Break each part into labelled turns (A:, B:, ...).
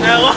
A: cagó.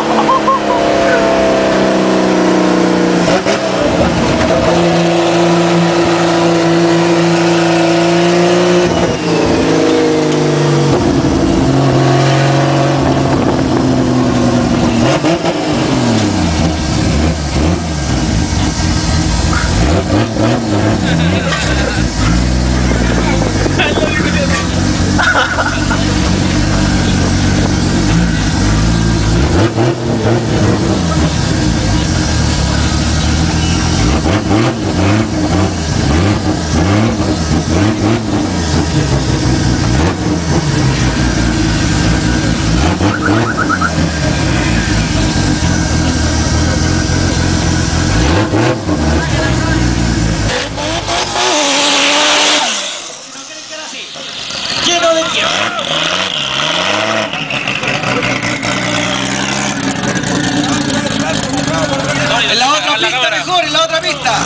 A: Lleno de tierra. En la otra pista mejor, en la otra pista.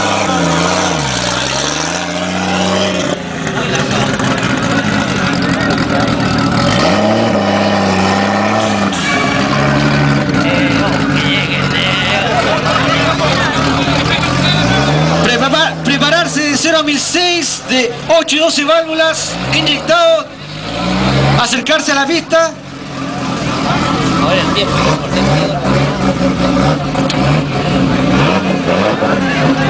A: Prepararse de 0 a 1006 de 8 y 12 válvulas inyectados. Acercarse a la pista.
B: Ahora el tiempo.